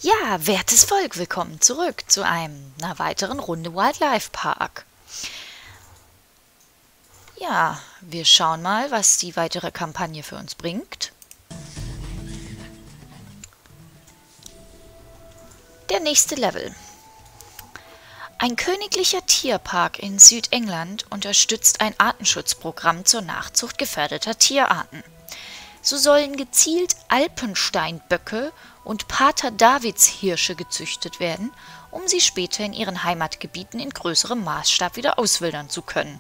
Ja, wertes Volk, willkommen zurück zu einer weiteren Runde Wildlife Park. Ja, wir schauen mal, was die weitere Kampagne für uns bringt. Der nächste Level. Ein königlicher Tierpark in Südengland unterstützt ein Artenschutzprogramm zur Nachzucht gefährdeter Tierarten. So sollen gezielt Alpensteinböcke und Pater-Davids-Hirsche gezüchtet werden, um sie später in ihren Heimatgebieten in größerem Maßstab wieder auswildern zu können.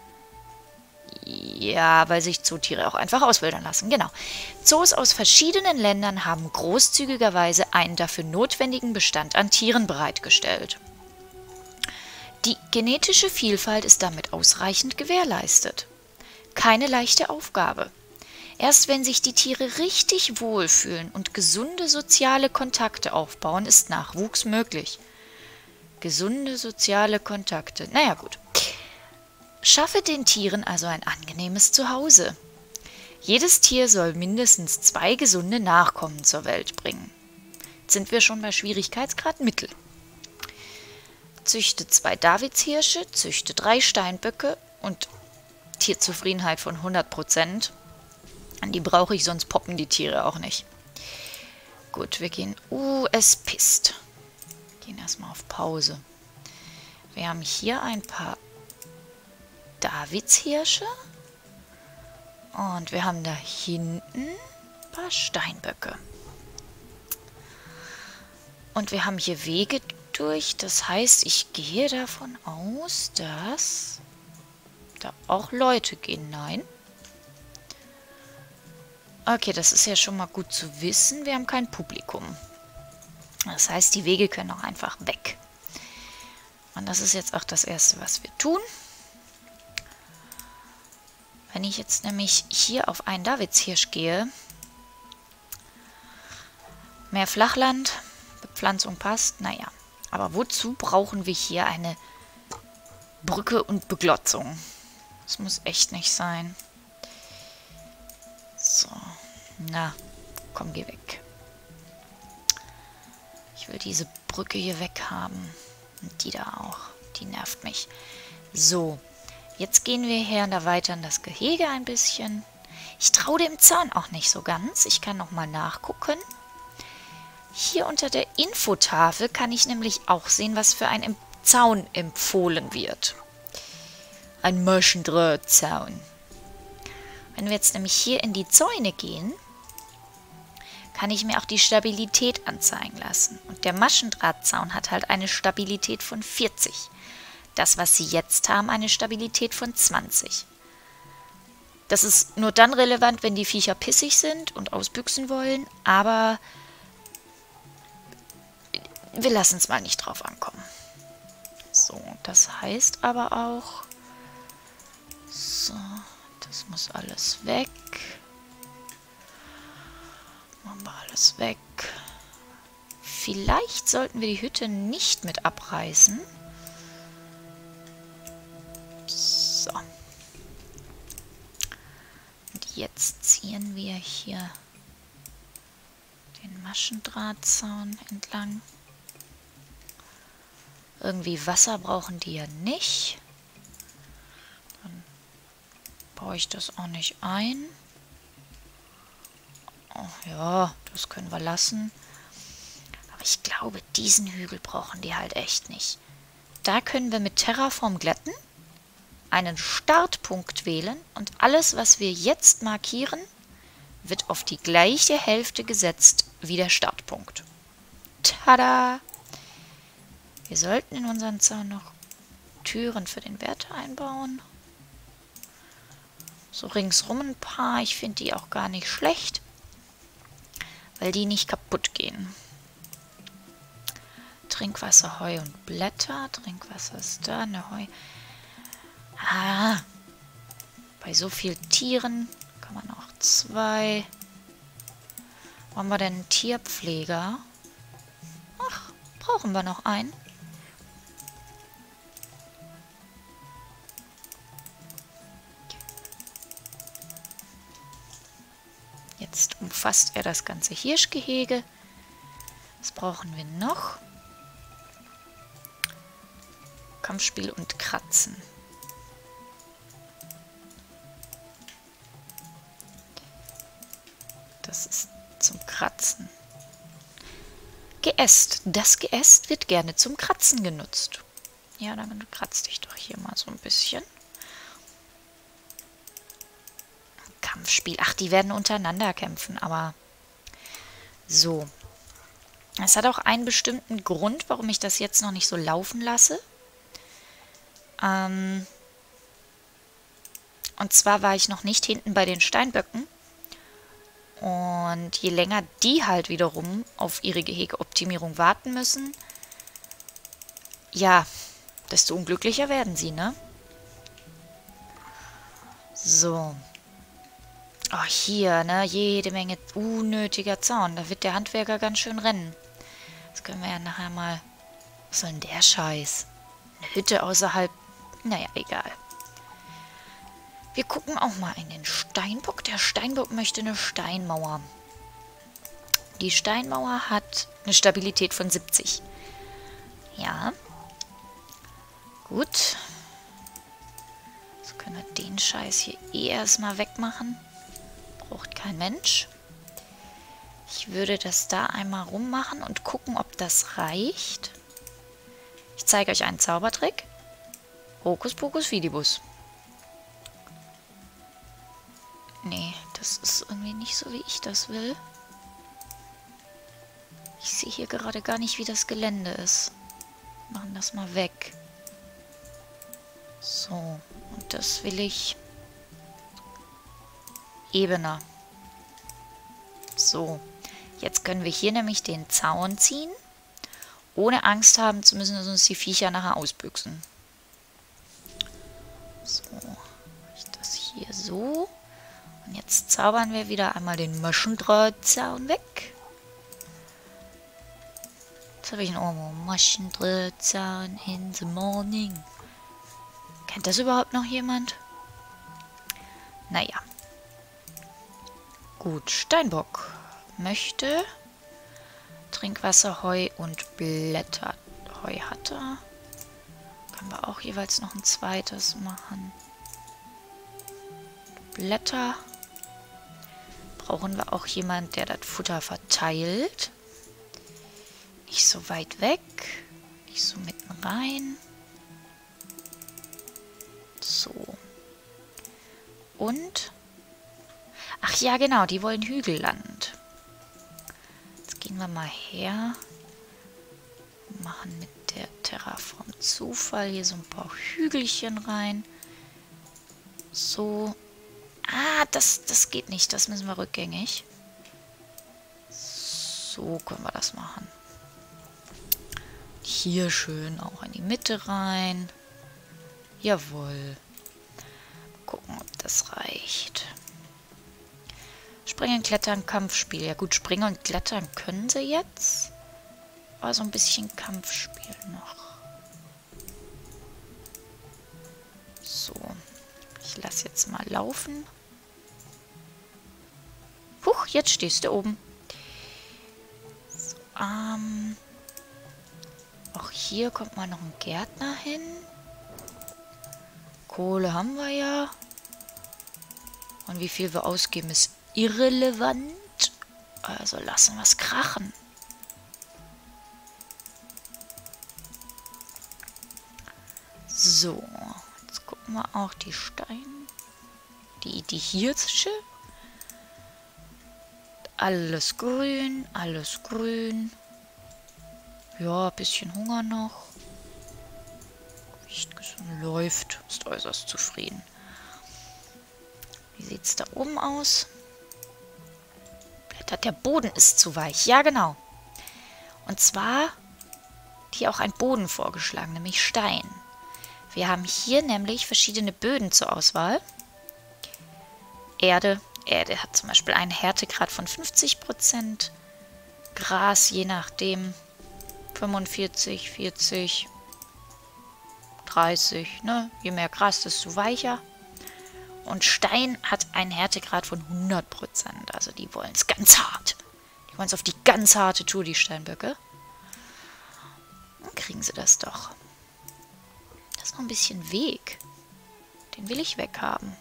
Ja, weil sich Zootiere auch einfach auswildern lassen, genau. Zoos aus verschiedenen Ländern haben großzügigerweise einen dafür notwendigen Bestand an Tieren bereitgestellt. Die genetische Vielfalt ist damit ausreichend gewährleistet. Keine leichte Aufgabe. Erst wenn sich die Tiere richtig wohlfühlen und gesunde soziale Kontakte aufbauen, ist Nachwuchs möglich. Gesunde soziale Kontakte. Naja, gut. Schaffe den Tieren also ein angenehmes Zuhause. Jedes Tier soll mindestens 2 gesunde Nachkommen zur Welt bringen. Jetzt sind wir schon bei Schwierigkeitsgrad Mittel. Züchte 2 Davidshirsche, züchte 3 Steinböcke und Tierzufriedenheit von 100%. An die brauche ich, sonst poppen die Tiere auch nicht. Gut, wir gehen... es pisst. Gehen erstmal auf Pause. Wir haben hier ein paar Davidshirsche. Und wir haben da hinten ein paar Steinböcke. Und wir haben hier Wege durch. Das heißt, ich gehe davon aus, dass da auch Leute gehen. Nein. Okay, das ist ja schon mal gut zu wissen. Wir haben kein Publikum. Das heißt, die Wege können auch einfach weg. Und das ist jetzt auch das Erste, was wir tun. Wenn ich jetzt nämlich hier auf einen Davidshirsch gehe, mehr Flachland, Bepflanzung passt, naja. Aber wozu brauchen wir hier eine Brücke und Beglotzung? Das muss echt nicht sein. So, na, komm, geh weg. Ich will diese Brücke hier weg haben. Und die da auch. Die nervt mich. So, jetzt gehen wir her und erweitern das Gehege ein bisschen. Ich traue dem Zaun auch nicht so ganz. Ich kann nochmal nachgucken. Hier unter der Infotafel kann ich nämlich auch sehen, was für ein Zaun empfohlen wird. Ein Maschendrahtzaun. Wenn wir jetzt nämlich hier in die Zäune gehen, kann ich mir auch die Stabilität anzeigen lassen. Und der Maschendrahtzaun hat halt eine Stabilität von 40. Das, was sie jetzt haben, eine Stabilität von 20. Das ist nur dann relevant, wenn die Viecher pissig sind und ausbüchsen wollen, aber wir lassen es mal nicht drauf ankommen. So, das heißt aber auch... So... Das muss alles weg. Machen wir alles weg. Vielleicht sollten wir die Hütte nicht mit abreißen. So. Und jetzt ziehen wir hier den Maschendrahtzaun entlang. Irgendwie Wasser brauchen die ja nicht. Baue ich das auch nicht ein. Oh, ja, das können wir lassen. Aber ich glaube, diesen Hügel brauchen die halt echt nicht. Da können wir mit Terraform glätten, einen Startpunkt wählen und alles, was wir jetzt markieren, wird auf die gleiche Hälfte gesetzt wie der Startpunkt. Tada! Wir sollten in unseren Zaun noch Türen für den Wärter einbauen. So ringsrum ein paar. Ich finde die auch gar nicht schlecht, weil die nicht kaputt gehen. Trinkwasser, Heu und Blätter. Trinkwasser ist da, eine Heu. Ah, bei so vielen Tieren kann man auch 2. Wo haben wir denn einen Tierpfleger? Ach, brauchen wir noch einen? Jetzt umfasst er das ganze Hirschgehege. Was brauchen wir noch? Kampfspiel und Kratzen. Das ist zum Kratzen. Geäst. Das Geäst wird gerne zum Kratzen genutzt. Ja, dann kratz dich doch hier mal so ein bisschen. Kampfspiel. Ach, die werden untereinander kämpfen, aber so. Es hat auch einen bestimmten Grund, warum ich das jetzt noch nicht so laufen lasse. Und zwar war ich noch nicht hinten bei den Steinböcken. Und je länger die halt wiederum auf ihre Gehegeoptimierung warten müssen, ja, desto unglücklicher werden sie, ne? So. Oh, hier, ne? Jede Menge unnötiger Zaun. Da wird der Handwerker ganz schön rennen. Das können wir ja nachher mal... Was soll denn der Scheiß? Eine Hütte außerhalb... Naja, egal. Wir gucken auch mal in den Steinbock. Der Steinbock möchte eine Steinmauer. Die Steinmauer hat eine Stabilität von 70. Ja. Gut. So können wir den Scheiß hier erstmal wegmachen. Braucht kein Mensch. Ich würde das da einmal rummachen und gucken, ob das reicht. Ich zeige euch einen Zaubertrick. Hokuspokus Fidibus. Nee, das ist irgendwie nicht so, wie ich das will. Ich sehe hier gerade gar nicht, wie das Gelände ist. Machen das mal weg. So, und das will ich ebener. So, jetzt können wir hier nämlich den Zaun ziehen, ohne Angst haben zu müssen, dass uns die Viecher nachher ausbüchsen. So, ich das hier so. Und jetzt zaubern wir wieder einmal den Maschendrahtzaun weg. Jetzt habe ich einen Ohrwurm. Maschendrahtzaun in the morning. Kennt das überhaupt noch jemand? Naja. Gut, Steinbock möchte Trinkwasser, Heu und Blätter. Heu hat er. Können wir auch jeweils noch ein zweites machen. Blätter. Brauchen wir auch jemand, der das Futter verteilt. Nicht so weit weg. Nicht so mitten rein. So. Und... Ach ja, genau, die wollen Hügelland. Jetzt gehen wir mal her. Machen mit der Terraform Zufall hier so ein paar Hügelchen rein. So. Ah, das geht nicht. Das müssen wir rückgängig. So können wir das machen. Hier schön auch in die Mitte rein. Jawohl. Gucken, ob das reicht. Springen, Klettern, Kampfspiel. Ja gut, springen und klettern können sie jetzt. Aber so ein bisschen Kampfspiel noch. So. Ich lasse jetzt mal laufen. Huch, jetzt stehst du oben. So, auch hier kommt mal noch ein Gärtner hin. Kohle haben wir ja. Und wie viel wir ausgeben, ist irrelevant. Also lassen wir es krachen. So, jetzt gucken wir auch die Steine. Die Hirsche. Alles grün, alles grün. Ja, ein bisschen Hunger noch. Gewicht gesund, läuft. Ist äußerst zufrieden. Wie sieht es da oben aus? Blätter, der Boden ist zu weich. Ja, genau. Und zwar hier auch ein Boden vorgeschlagen, nämlich Stein. Wir haben hier nämlich verschiedene Böden zur Auswahl. Erde. Erde hat zum Beispiel einen Härtegrad von 50%. Gras, je nachdem, 45, 40, 30. Ne? Je mehr Gras, desto weicher. Und Stein hat einen Härtegrad von 100%. Also die wollen es ganz hart. Die Wollen es auf die ganz harte Tour, die Steinböcke? Dann kriegen sie das doch. Das ist noch ein bisschen Weg. Den will ich weghaben.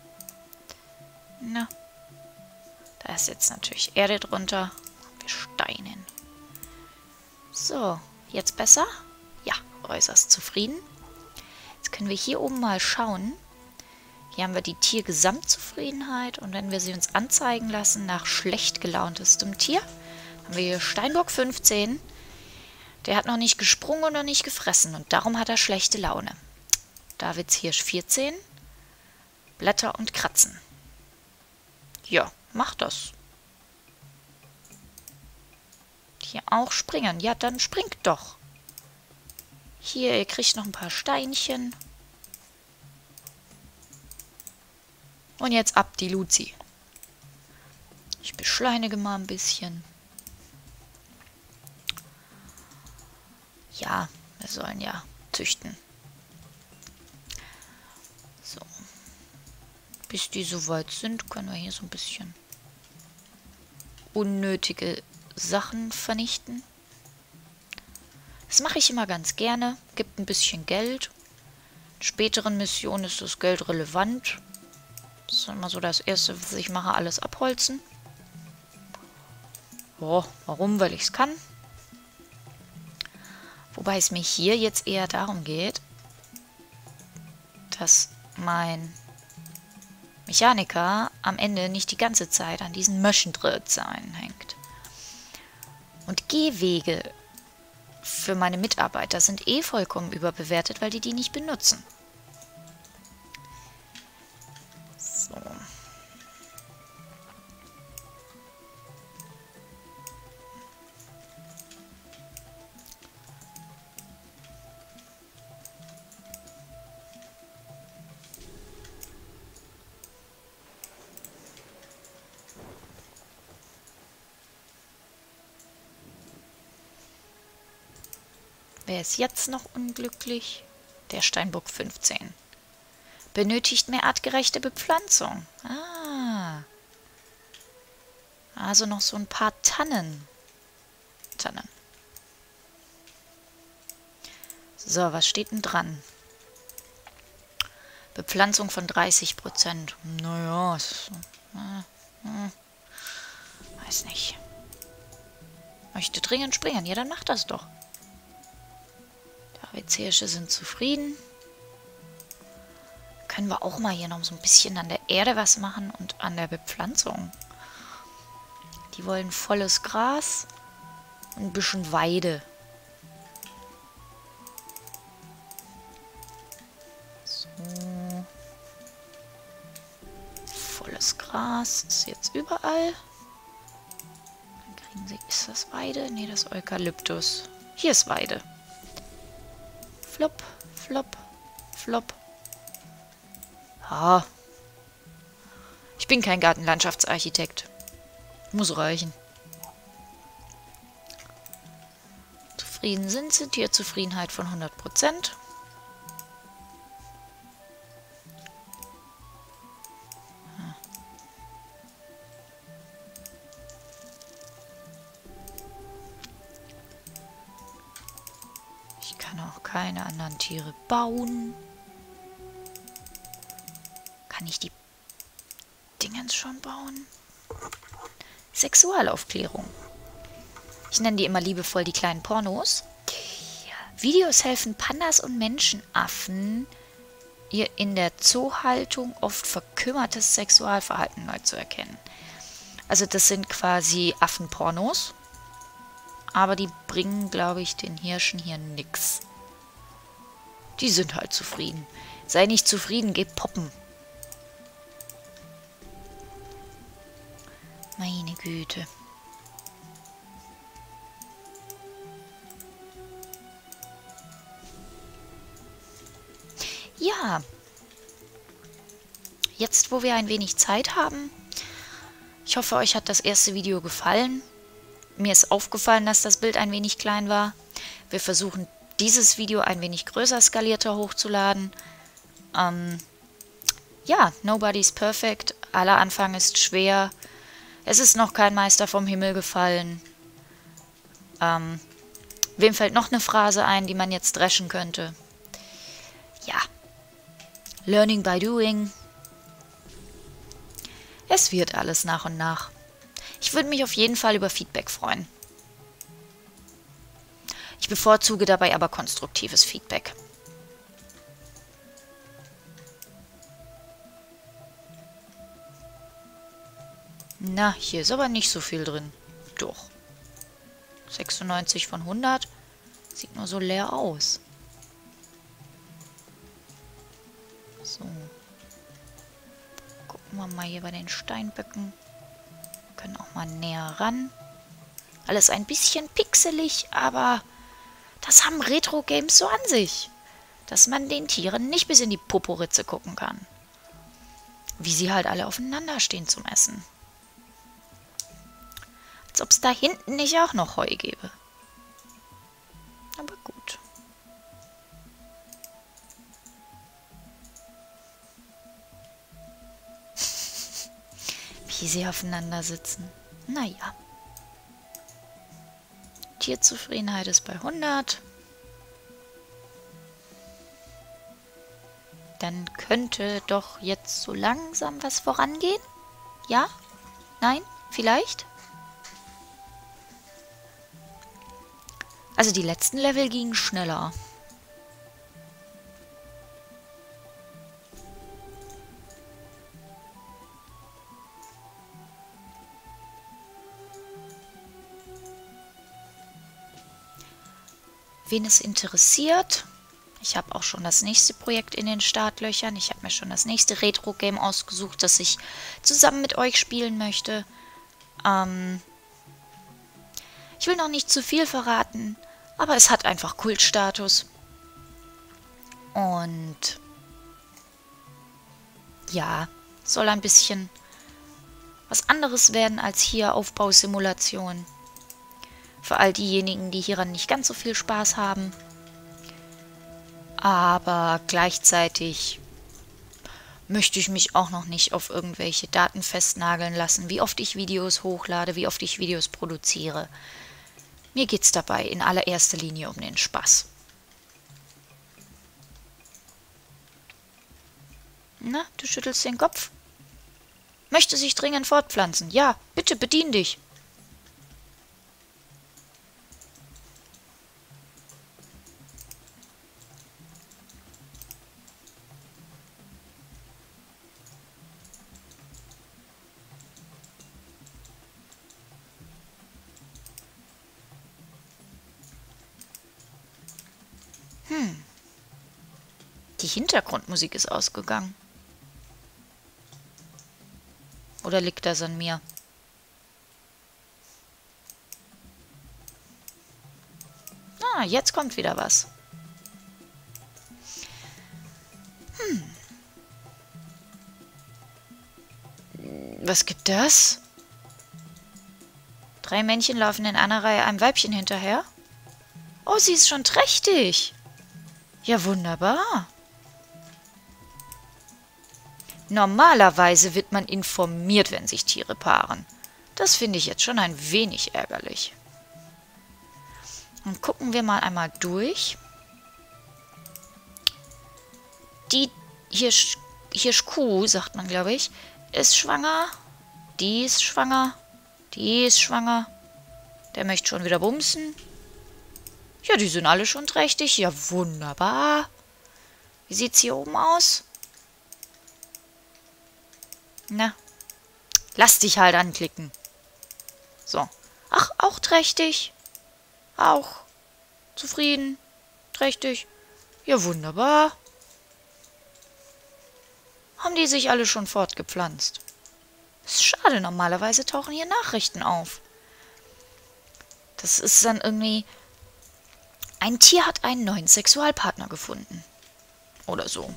Na. Da ist jetzt natürlich Erde drunter. Wir steinen. So, jetzt besser? Ja, äußerst zufrieden. Jetzt können wir hier oben mal schauen. Hier haben wir die Tiergesamtzufriedenheit. Und wenn wir sie uns anzeigen lassen nach schlecht gelauntestem Tier, haben wir hier Steinbock 15. Der hat noch nicht gesprungen und noch nicht gefressen. Und darum hat er schlechte Laune. Davidshirsch 14. Blätter und Kratzen. Ja, mach das. Hier auch springen. Ja, dann springt doch. Hier, ihr kriegt noch ein paar Steinchen. Und jetzt ab die Luzi. Ich beschleunige mal ein bisschen. Ja, wir sollen ja züchten. So. Bis die soweit sind, können wir hier so ein bisschen unnötige Sachen vernichten. Das mache ich immer ganz gerne. Gibt ein bisschen Geld. In späteren Missionen ist das Geld relevant. Das ist immer so das Erste, was ich mache, alles abholzen. Oh, warum? Weil ich es kann. Wobei es mir hier jetzt eher darum geht, dass mein Mechaniker am Ende nicht die ganze Zeit an diesen Möschendrötzahlen hängt. Und Gehwege für meine Mitarbeiter sind eh vollkommen überbewertet, weil die nicht benutzen. So. Wer ist jetzt noch unglücklich? Der Steinbock 15. Benötigt mehr artgerechte Bepflanzung. Ah. Also noch so ein paar Tannen. So, was steht denn dran? Bepflanzung von 30%. Naja, weiß nicht. Möchte dringend springen. Ja, dann macht das doch. Davidshirsche sind zufrieden. Können wir auch mal hier noch so ein bisschen an der Erde was machen und an der Bepflanzung. Die wollen volles Gras und ein bisschen Weide. So. Volles Gras ist jetzt überall. Dann kriegen sie, ist das Weide? Ne, das ist Eukalyptus. Hier ist Weide. Flop, flop, flop. Ah. Ich bin kein Gartenlandschaftsarchitekt. Muss reichen. Zufrieden sind sie. Tierzufriedenheit von 100%. Ich kann auch keine anderen Tiere bauen. Kann ich die Dingens schon bauen? Sexualaufklärung. Ich nenne die immer liebevoll die kleinen Pornos. Videos helfen Pandas und Menschenaffen, ihr in der Zoohaltung oft verkümmertes Sexualverhalten neu zu erkennen. Also das sind quasi Affenpornos. Aber die bringen, glaube ich, den Hirschen hier nix. Die sind halt zufrieden. Sei nicht zufrieden, geh poppen. Meine Güte. Ja. Jetzt, wo wir ein wenig Zeit haben. Ich hoffe, euch hat das erste Video gefallen. Mir ist aufgefallen, dass das Bild ein wenig klein war. Wir versuchen, dieses Video ein wenig größer skalierter hochzuladen. Ja, nobody's perfect. Aller Anfang ist schwer. Es ist noch kein Meister vom Himmel gefallen. Wem fällt noch eine Phrase ein, die man jetzt dreschen könnte? Ja. Learning by doing. Es wird alles nach und nach. Ich würde mich auf jeden Fall über Feedback freuen. Ich bevorzuge dabei aber konstruktives Feedback. Na, hier ist aber nicht so viel drin. Doch. 96 von 100. Sieht nur so leer aus. So. Gucken wir mal hier bei den Steinböcken. Können auch mal näher ran. Alles ein bisschen pixelig, aber das haben Retro-Games so an sich. Dass man den Tieren nicht bis in die Poporitze gucken kann. Wie sie halt alle aufeinander stehen zum Essen. Als ob es da hinten nicht auch noch Heu gäbe. Aber gut. Wie sie aufeinander sitzen. Naja. Tierzufriedenheit ist bei 100. Dann könnte doch jetzt so langsam was vorangehen. Ja? Nein? Vielleicht? Also die letzten Level gingen schneller. Wen es interessiert, ich habe auch schon das nächste Projekt in den Startlöchern. Ich habe mir schon das nächste Retro-Game ausgesucht, das ich zusammen mit euch spielen möchte. Ich will noch nicht zu viel verraten, aber es hat einfach Kultstatus. Und ja, soll ein bisschen was anderes werden als hier Aufbausimulation. Für all diejenigen, die hieran nicht ganz so viel Spaß haben. Aber gleichzeitig möchte ich mich auch noch nicht auf irgendwelche Daten festnageln lassen, wie oft ich Videos hochlade, wie oft ich Videos produziere. Mir geht's dabei in allererster Linie um den Spaß. Na, du schüttelst den Kopf? Möchte sich dringend fortpflanzen. Ja, bitte bedien dich. Die Hintergrundmusik ist ausgegangen. Oder liegt das an mir? Ah, jetzt kommt wieder was. Was gibt das? 3 Männchen laufen in einer Reihe einem Weibchen hinterher. Oh, sie ist schon trächtig. Ja, wunderbar. Normalerweise wird man informiert, wenn sich Tiere paaren. Das finde ich jetzt schon ein wenig ärgerlich. Und gucken wir mal einmal durch. Die Hirschkuh, sagt man, glaube ich, ist schwanger. Die ist schwanger. Die ist schwanger. Der möchte schon wieder bumsen. Ja, die sind alle schon trächtig. Ja, wunderbar. Wie sieht's hier oben aus? Na, lass dich halt anklicken. So. Ach, auch trächtig. Auch zufrieden. Trächtig. Ja, wunderbar. Haben die sich alle schon fortgepflanzt? Ist schade, normalerweise tauchen hier Nachrichten auf. Das ist dann irgendwie... Ein Tier hat einen neuen Sexualpartner gefunden. Oder so.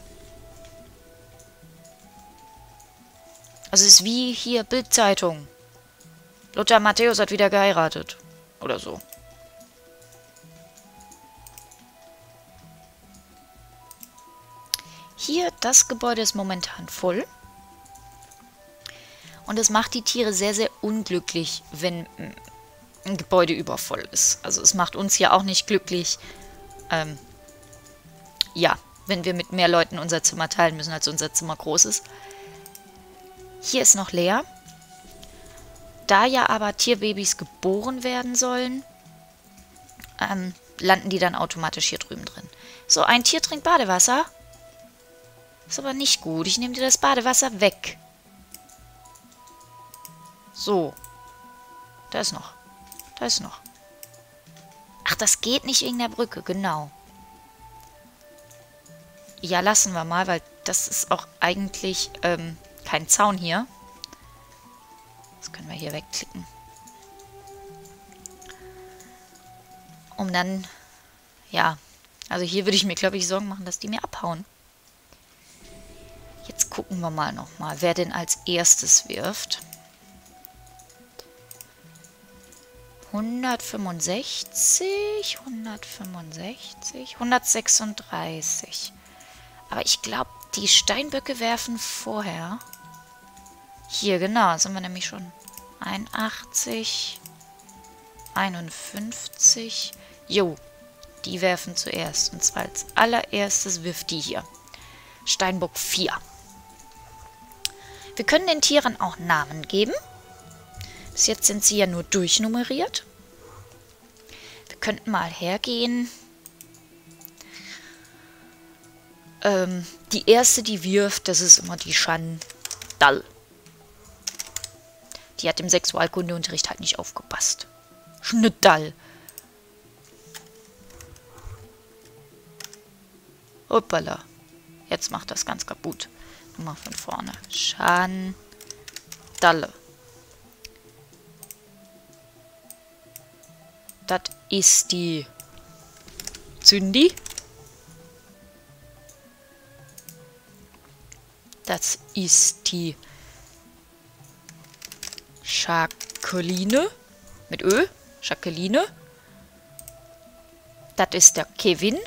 Also es ist wie hier Bild-Zeitung. Lothar Matthäus hat wieder geheiratet. Oder so. Hier, das Gebäude ist momentan voll. Und es macht die Tiere sehr, sehr unglücklich, wenn ein Gebäude übervoll ist. Also es macht uns ja auch nicht glücklich, ja, wenn wir mit mehr Leuten unser Zimmer teilen müssen, als unser Zimmer groß ist. Hier ist noch leer. Da ja aber Tierbabys geboren werden sollen, landen die dann automatisch hier drüben drin. So, ein Tier trinkt Badewasser. Ist aber nicht gut. Ich nehme dir das Badewasser weg. So. Da ist noch. Da ist noch. Ach, das geht nicht wegen der Brücke. Genau. Ja, lassen wir mal, weil das ist auch eigentlich kein Zaun hier. Das können wir hier wegklicken. Um dann, ja, also hier würde ich mir, glaube ich, Sorgen machen, dass die mir abhauen. Jetzt gucken wir mal nochmal, wer denn als erstes wirft. 165, 165, 136. Aber ich glaube, die Steinböcke werfen vorher. Hier, genau, sind wir nämlich schon. 81, 51. Jo, die werfen zuerst. Und zwar als allererstes wirft die hier. Steinbock 4. Wir können den Tieren auch Namen geben. Bis jetzt sind sie ja nur durchnummeriert. Wir könnten mal hergehen. Die erste, die wirft, das ist immer die Schandal. Die hat im Sexualkundeunterricht halt nicht aufgepasst. Schnittdall. Hoppala. Jetzt macht das ganz kaputt. Nochmal von vorne. Schandalle. Das ist die Zündi. Das ist die Jacqueline. Mit Ö. Jacqueline. Das ist der Kevin.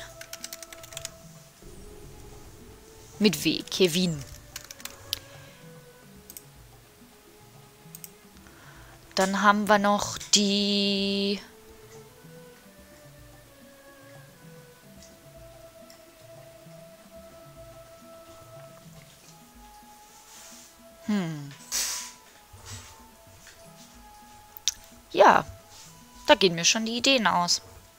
Mit W. Kevin. Dann haben wir noch die... Ja, da gehen mir schon die Ideen aus.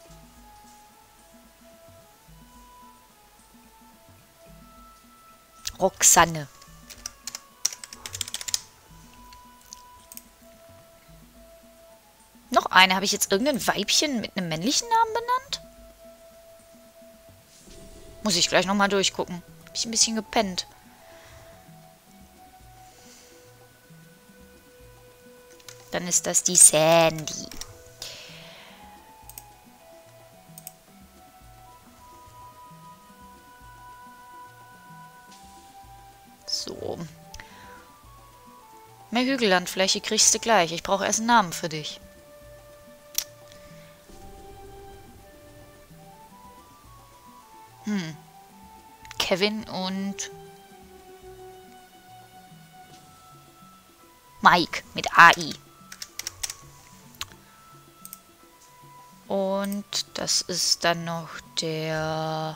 Roxanne. Noch eine. Habe ich jetzt irgendein Weibchen mit einem männlichen Namen benannt? Muss ich gleich nochmal durchgucken. Habe ich ein bisschen gepennt. Dann ist das die Sandy. So. Mehr Hügellandfläche kriegst du gleich. Ich brauche erst einen Namen für dich. Kevin und Mike mit AI. Und das ist dann noch der...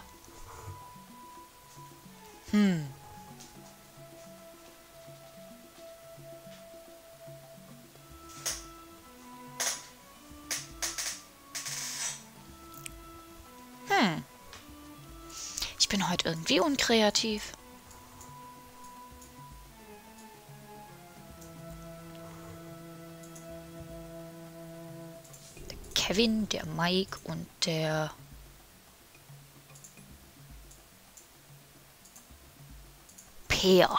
Ich bin heute irgendwie unkreativ. Der Kevin, der Mike und der... Peer.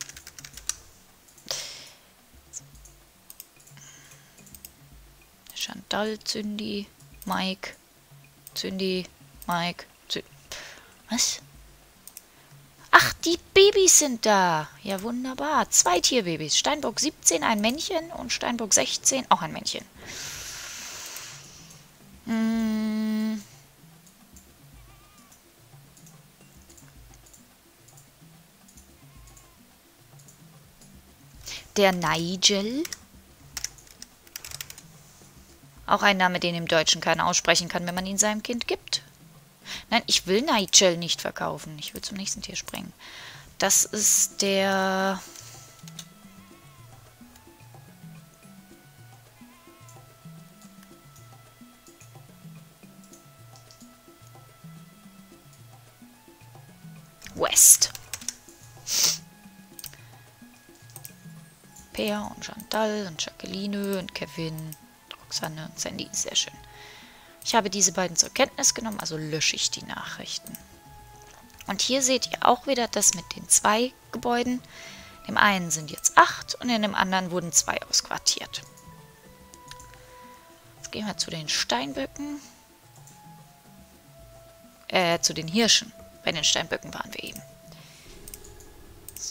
Chantal, Zündi, Mike, Zündi, Mike, Zündi. Was? Ach, die Babys sind da. Ja, wunderbar. 2 Tierbabys. Steinbock 17, ein Männchen und Steinbock 16, auch ein Männchen. Der Nigel. Auch ein Name, den im Deutschen keiner aussprechen kann, wenn man ihn seinem Kind gibt. Nein, ich will Nigel nicht verkaufen. Ich will zum nächsten Tier springen. Das ist der... West. Peer und Chantal und Jacqueline und Kevin, Roxanne und Sandy. Sehr schön. Ich habe diese beiden zur Kenntnis genommen, also lösche ich die Nachrichten. Und hier seht ihr auch wieder das mit den 2 Gebäuden. Dem einen sind jetzt 8 und in dem anderen wurden 2 ausquartiert. Jetzt gehen wir zu den Steinböcken. Zu den Hirschen. Bei den Steinböcken waren wir eben. So.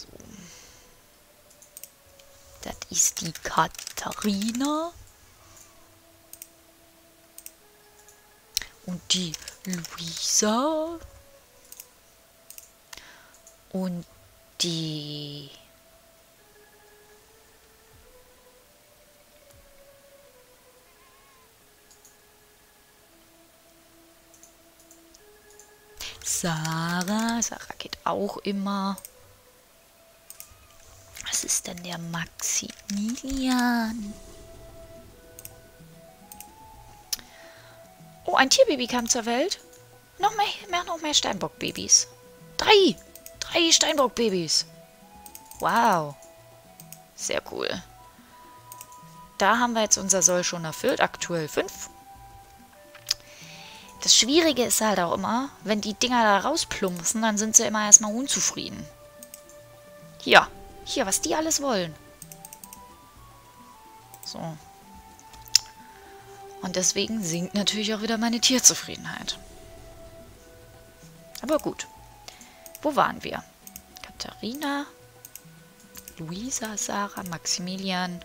Das ist die Katharina. Und die Luisa. Und die... Sarah. Sarah geht auch immer. Was ist denn der Maximilian? Oh, ein Tierbaby kam zur Welt. Noch mehr Steinbock-Babys. 3 Steinbock-Babys. Wow. Sehr cool. Da haben wir jetzt unser Soll schon erfüllt. Aktuell 5. Das Schwierige ist halt auch immer, wenn die Dinger da rausplumpsen, dann sind sie immer erstmal unzufrieden. Hier, was die alles wollen. So. Und deswegen sinkt natürlich auch wieder meine Tierzufriedenheit. Aber gut. Wo waren wir? Katharina, Luisa, Sarah, Maximilian,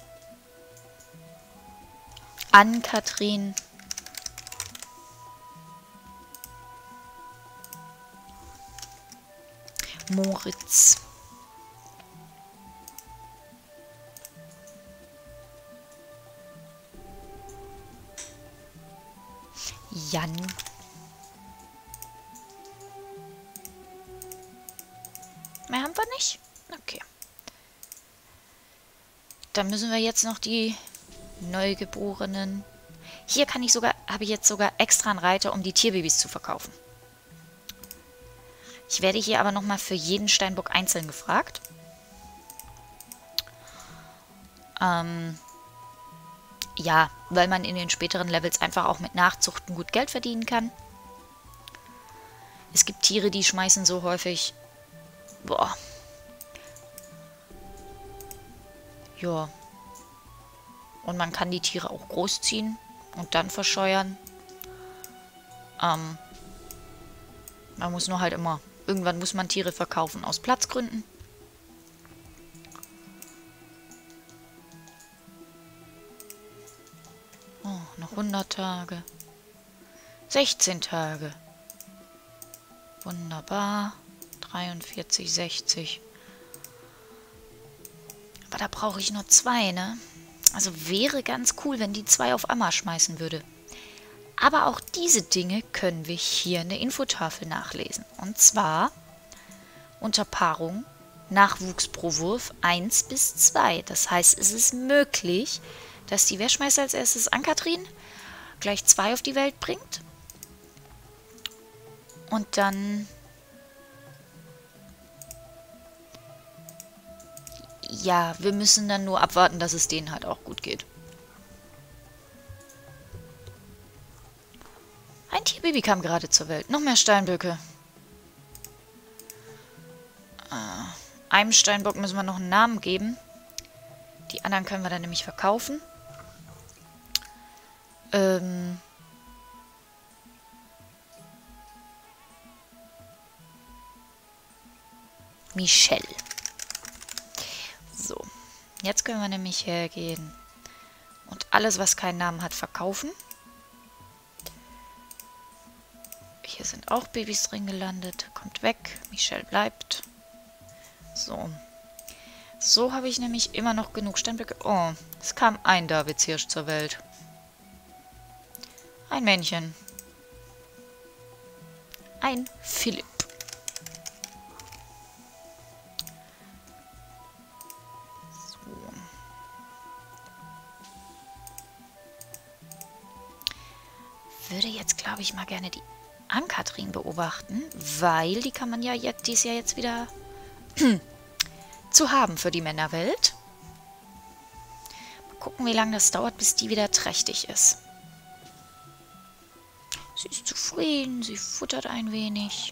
Ann-Kathrin, Moritz, Jan, mehr haben wir nicht? Okay. Dann müssen wir jetzt noch die Neugeborenen... Hier habe ich jetzt sogar extra einen Reiter, um die Tierbabys zu verkaufen. Ich werde hier aber nochmal für jeden Steinbock einzeln gefragt. Ja, weil man in den späteren Levels einfach auch mit Nachzuchten gut Geld verdienen kann. Es gibt Tiere, die schmeißen so häufig... Boah. Ja. Und man kann die Tiere auch großziehen und dann verscheuern. Man muss nur halt immer... Irgendwann muss man Tiere verkaufen aus Platzgründen. Oh, noch 100 Tage. 16 Tage. Wunderbar. 43, 60. Aber da brauche ich nur 2, ne? Also wäre ganz cool, wenn die 2 auf einmal schmeißen würde. Aber auch diese Dinge können wir hier in der Infotafel nachlesen. Und zwar unter Paarung Nachwuchs pro Wurf 1 bis 2. Das heißt, es ist möglich, dass die Wer schmeißt als erstes Ann-Kathrin gleich 2 auf die Welt bringt. Und dann... Ja, wir müssen dann nur abwarten, dass es denen halt auch gut geht. Ein Tierbaby kam gerade zur Welt. Noch mehr Steinböcke. Einem Steinbock müssen wir noch einen Namen geben. Die anderen können wir dann nämlich verkaufen. Michelle. So. Jetzt können wir nämlich hergehen und alles, was keinen Namen hat, verkaufen. Hier sind auch Babys drin gelandet. Kommt weg. Michelle bleibt. So. So habe ich nämlich immer noch genug Steinblöcke. Oh, es kam ein Davidshirsch zur Welt. Ein Männchen. Ein Philipp. So. Würde jetzt, glaube ich, mal gerne die Ann-Kathrin beobachten, weil die kann man ja jetzt, die ist ja jetzt wieder zu haben für die Männerwelt. Mal gucken, wie lange das dauert, bis die wieder trächtig ist. Sie ist zufrieden, sie futtert ein wenig.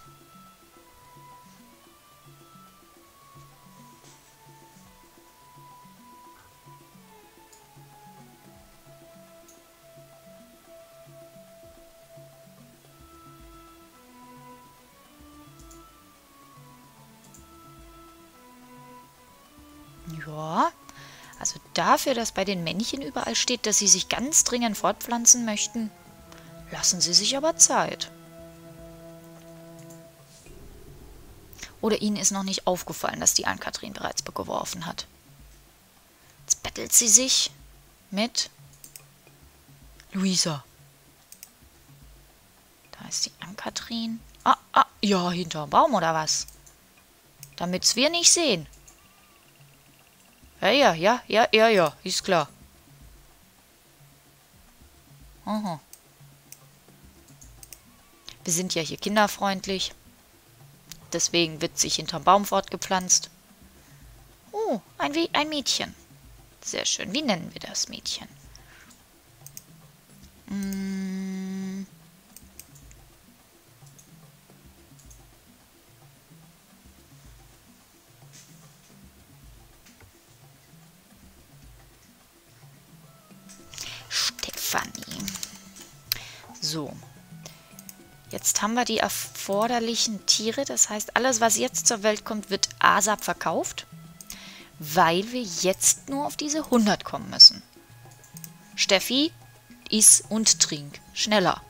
Ja, also dafür, dass bei den Männchen überall steht, dass sie sich ganz dringend fortpflanzen möchten, lassen sie sich aber Zeit. Oder ihnen ist noch nicht aufgefallen, dass die Ann-Kathrin bereits geworfen hat. Jetzt bettelt sie sich mit Luisa. Da ist die Ann-Kathrin. Ja, hinterm Baum oder was? Damit's wir nicht sehen. Ja, ist klar. Aha. Wir sind ja hier kinderfreundlich. Deswegen wird sich hinterm Baum fortgepflanzt. Oh, ein Mädchen. Sehr schön. Wie nennen wir das Mädchen? Stefanie. So. Jetzt haben wir die erforderlichen Tiere. Das heißt, alles, was jetzt zur Welt kommt, wird ASAP verkauft, weil wir jetzt nur auf diese 100 kommen müssen. Steffi, iss und trink. Schneller.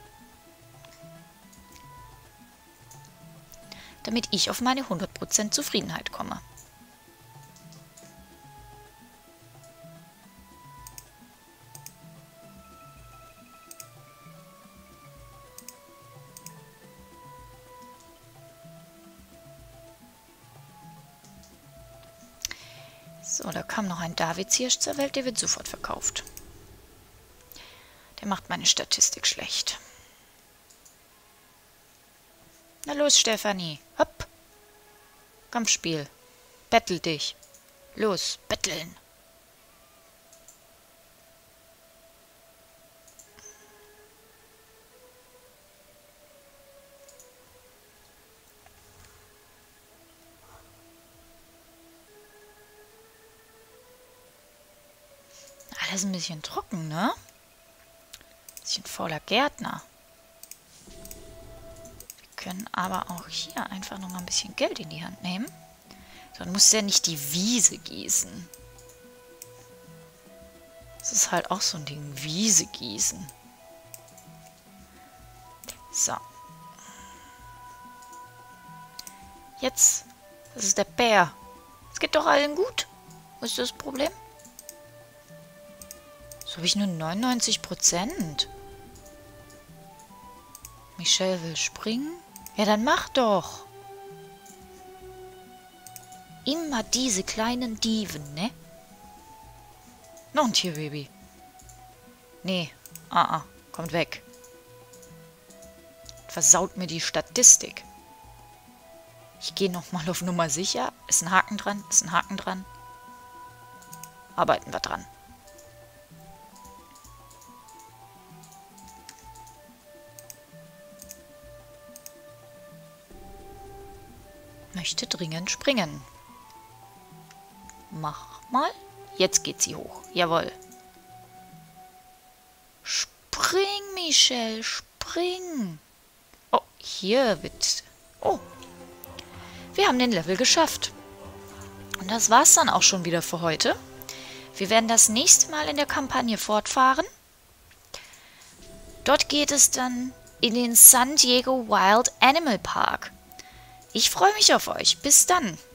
Damit ich auf meine 100% Zufriedenheit komme. So, da kam noch ein Davidshirsch zur Welt, der wird sofort verkauft. Der macht meine Statistik schlecht. Na los, Stefanie. Hopp. Kampfspiel. Bettel dich. Los, betteln. Alles ein bisschen trocken, ne? Bisschen fauler Gärtner. Wir können aber auch hier einfach noch mal ein bisschen Geld in die Hand nehmen. Dann muss ja nicht die Wiese gießen. Das ist halt auch so ein Ding. Wiese gießen. So. Jetzt. Das ist der Bär. Es geht doch allen gut. Was ist das Problem? So habe ich nur 99%. Michelle will springen. Ja, dann mach doch. Immer diese kleinen Dieven, ne? Noch ein Tierbaby. Nee. Kommt weg. Versaut mir die Statistik. Ich gehe nochmal auf Nummer sicher. Ist ein Haken dran, ist ein Haken dran. Arbeiten wir dran. Möchte dringend springen. Mach mal. Jetzt geht sie hoch. Jawohl. Spring, Michelle, spring. Oh, hier wird... Oh. Wir haben den Level geschafft. Und das war's dann auch schon wieder für heute. Wir werden das nächste Mal in der Kampagne fortfahren. Dort geht es dann in den San Diego Wild Animal Park. Ich freue mich auf euch. Bis dann.